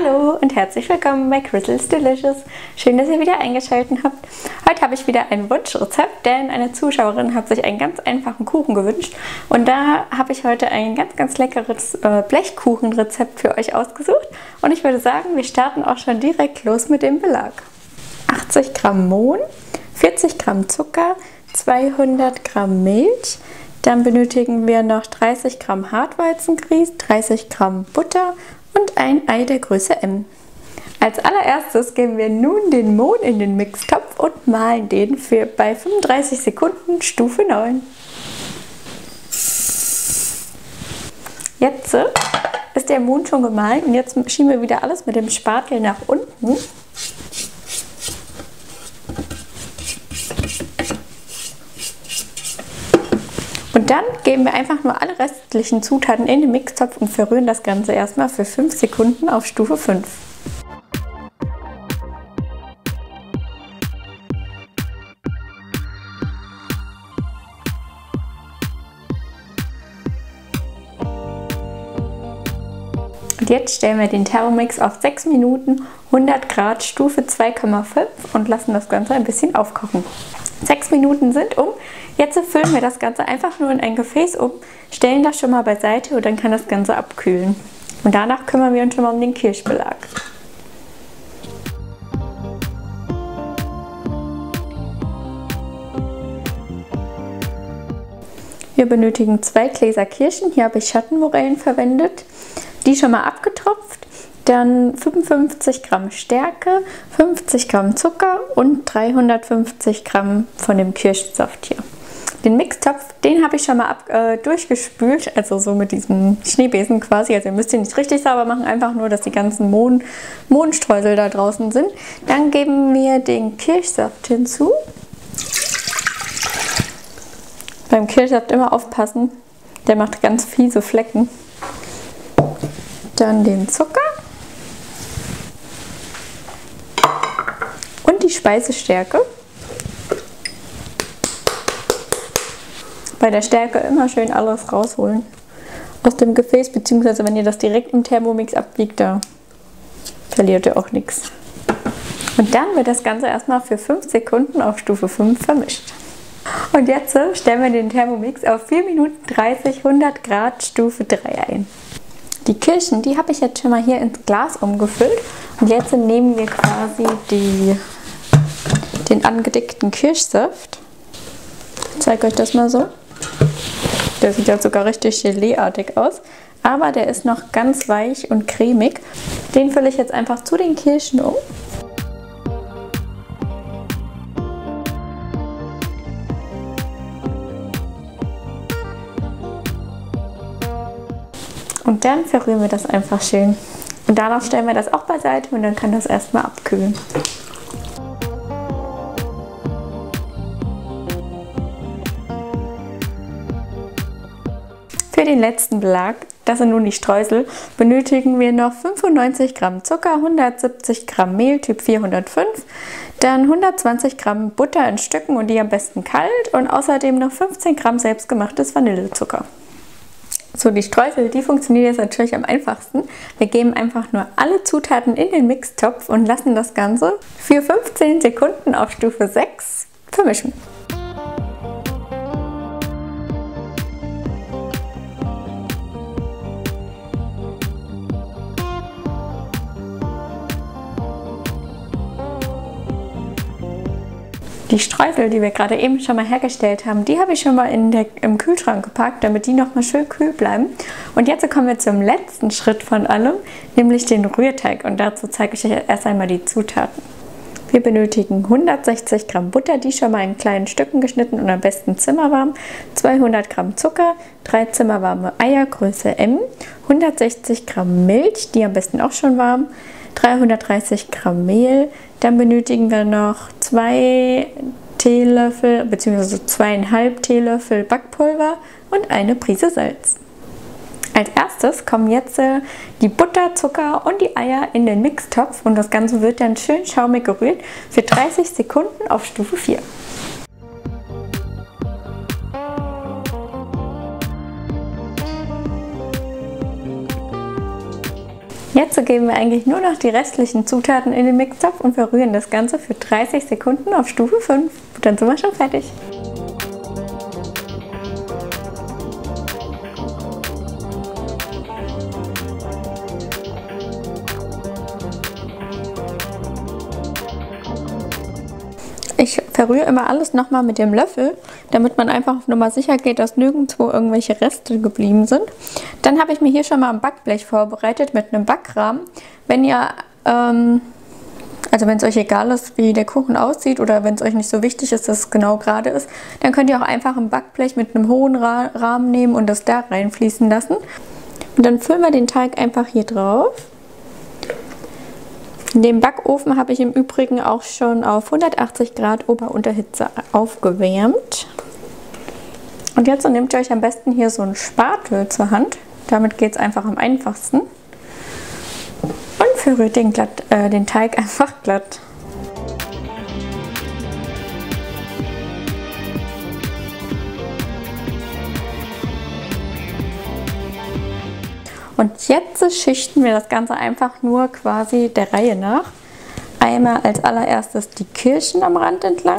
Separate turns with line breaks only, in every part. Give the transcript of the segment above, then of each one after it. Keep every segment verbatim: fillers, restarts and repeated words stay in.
Hallo und herzlich willkommen bei Crystal's Delicious. Schön, dass ihr wieder eingeschaltet habt. Heute habe ich wieder ein Wunschrezept, denn eine Zuschauerin hat sich einen ganz einfachen Kuchen gewünscht. Und da habe ich heute ein ganz, ganz leckeres äh, Blechkuchenrezept für euch ausgesucht. Und ich würde sagen, wir starten auch schon direkt los mit dem Belag. achtzig Gramm Mohn, vierzig Gramm Zucker, zweihundert Gramm Milch. Dann benötigen wir noch dreißig Gramm Hartweizengrieß, dreißig Gramm Butter und ein Ei der Größe M. Als allererstes geben wir nun den Mohn in den Mixtopf und mahlen den für bei fünfunddreißig Sekunden Stufe neun. Jetzt ist der Mohn schon gemahlen und jetzt schieben wir wieder alles mit dem Spatel nach unten. Und dann geben wir einfach nur alle restlichen Zutaten in den Mixtopf und verrühren das Ganze erstmal für fünf Sekunden auf Stufe fünf. Und jetzt stellen wir den Thermomix auf sechs Minuten, hundert Grad, Stufe zwei Komma fünf und lassen das Ganze ein bisschen aufkochen. sechs Minuten sind um. Jetzt füllen wir das Ganze einfach nur in ein Gefäß um, stellen das schon mal beiseite und dann kann das Ganze abkühlen. Und danach kümmern wir uns schon mal um den Kirschbelag. Wir benötigen zwei Gläser Kirschen. Hier habe ich Schattenmorellen verwendet, die schon mal abgetropft. Dann fünfundfünfzig Gramm Stärke, fünfzig Gramm Zucker und dreihundertfünfzig Gramm von dem Kirschsaft hier. Den Mixtopf, den habe ich schon mal ab, äh, durchgespült, also so mit diesem Schneebesen quasi. Also ihr müsst ihn nicht richtig sauber machen, einfach nur, dass die ganzen Mohn, Mohnstreusel da draußen sind. Dann geben wir den Kirschsaft hinzu. Beim Kirschsaft immer aufpassen, der macht ganz fiese Flecken. Dann den Zucker. Und die Speisestärke. Bei der Stärke immer schön alles rausholen aus dem Gefäß, beziehungsweise wenn ihr das direkt im Thermomix abwiegt, da verliert ihr auch nichts. Und dann wird das Ganze erstmal für fünf Sekunden auf Stufe fünf vermischt. Und jetzt stellen wir den Thermomix auf vier Minuten dreißig, hundert Grad, Stufe drei ein. Die Kirschen, die habe ich jetzt schon mal hier ins Glas umgefüllt. Und jetzt nehmen wir quasi die, den angedickten Kirschsaft. Ich zeige euch das mal so. Der sieht ja sogar richtig Gelee-artig aus. Aber der ist noch ganz weich und cremig. Den fülle ich jetzt einfach zu den Kirschen um. Und dann verrühren wir das einfach schön. Und danach stellen wir das auch beiseite und dann kann das erstmal abkühlen. Für den letzten Belag, das sind nun die Streusel, benötigen wir noch fünfundneunzig Gramm Zucker, hundertsiebzig Gramm Mehl Typ vierhundertfünf, dann hundertzwanzig Gramm Butter in Stücken und die am besten kalt und außerdem noch fünfzehn Gramm selbstgemachtes Vanillezucker. So, die Streusel, die funktionieren jetzt natürlich am einfachsten. Wir geben einfach nur alle Zutaten in den Mixtopf und lassen das Ganze für fünfzehn Sekunden auf Stufe sechs vermischen. Die Streusel, die wir gerade eben schon mal hergestellt haben, die habe ich schon mal in der, im Kühlschrank gepackt, damit die noch mal schön kühl bleiben. Und jetzt kommen wir zum letzten Schritt von allem, nämlich den Rührteig. Und dazu zeige ich euch erst einmal die Zutaten. Wir benötigen hundertsechzig Gramm Butter, die schon mal in kleinen Stücken geschnitten und am besten zimmerwarm, zweihundert Gramm Zucker, drei zimmerwarme Eier Größe M, hundertsechzig Gramm Milch, die am besten auch schon warm, dreihundertdreißig Gramm Mehl, dann benötigen wir noch zwei Teelöffel bzw. zweieinhalb Teelöffel Backpulver und eine Prise Salz. Als erstes kommen jetzt die Butter, Zucker und die Eier in den Mixtopf und das Ganze wird dann schön schaumig gerührt für dreißig Sekunden auf Stufe vier. Jetzt geben wir eigentlich nur noch die restlichen Zutaten in den Mixtopf und verrühren das Ganze für dreißig Sekunden auf Stufe fünf. Dann sind wir schon fertig. Ich verrühre immer alles nochmal mit dem Löffel, damit man einfach auf Nummer sicher geht, dass nirgendwo irgendwelche Reste geblieben sind. Dann habe ich mir hier schon mal ein Backblech vorbereitet mit einem Backrahmen. Wenn ihr, ähm, also wenn es euch egal ist, wie der Kuchen aussieht oder wenn es euch nicht so wichtig ist, dass es genau gerade ist, dann könnt ihr auch einfach ein Backblech mit einem hohen Ra- Rahmen nehmen und das da reinfließen lassen. Und dann füllen wir den Teig einfach hier drauf. Den Backofen habe ich im Übrigen auch schon auf hundertachtzig Grad Ober-Unterhitze aufgewärmt. Und jetzt nehmt ihr euch am besten hier so einen Spatel zur Hand. Damit geht es einfach am einfachsten. Und verrührt den, glatt, äh, den Teig einfach glatt. Und jetzt schichten wir das Ganze einfach nur quasi der Reihe nach. Einmal als allererstes die Kirschen am Rand entlang.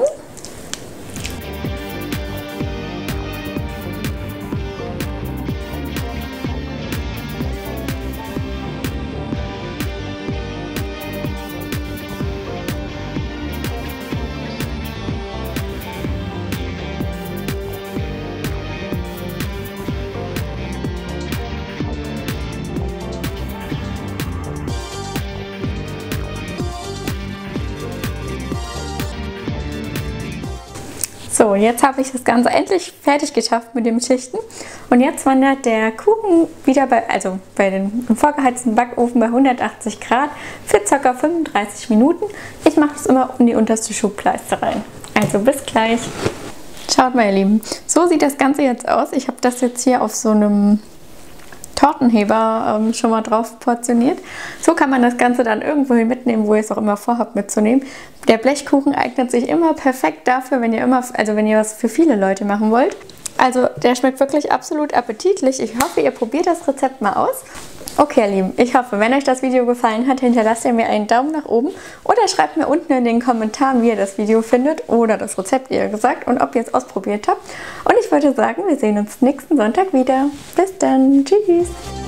So, jetzt habe ich das Ganze endlich fertig geschafft mit dem Schichten. Und jetzt wandert der Kuchen wieder bei, also bei dem vorgeheizten Backofen bei hundertachtzig Grad für ca. fünfunddreißig Minuten. Ich mache das immer um die unterste Schubleiste rein. Also bis gleich. Schaut mal, ihr Lieben, so sieht das Ganze jetzt aus. Ich habe das jetzt hier auf so einem Tortenheber ähm, schon mal drauf portioniert. So kann man das Ganze dann irgendwo mitnehmen, wo ihr es auch immer vorhabt mitzunehmen. Der Blechkuchen eignet sich immer perfekt dafür, wenn ihr immer, also wenn ihr was für viele Leute machen wollt. Also der schmeckt wirklich absolut appetitlich. Ich hoffe, ihr probiert das Rezept mal aus. Okay, ihr Lieben, ich hoffe, wenn euch das Video gefallen hat, hinterlasst ihr mir einen Daumen nach oben oder schreibt mir unten in den Kommentaren, wie ihr das Video findet oder das Rezept, eher gesagt, und ob ihr es ausprobiert habt. Und ich würde sagen, wir sehen uns nächsten Sonntag wieder. Bis dann. Tschüss.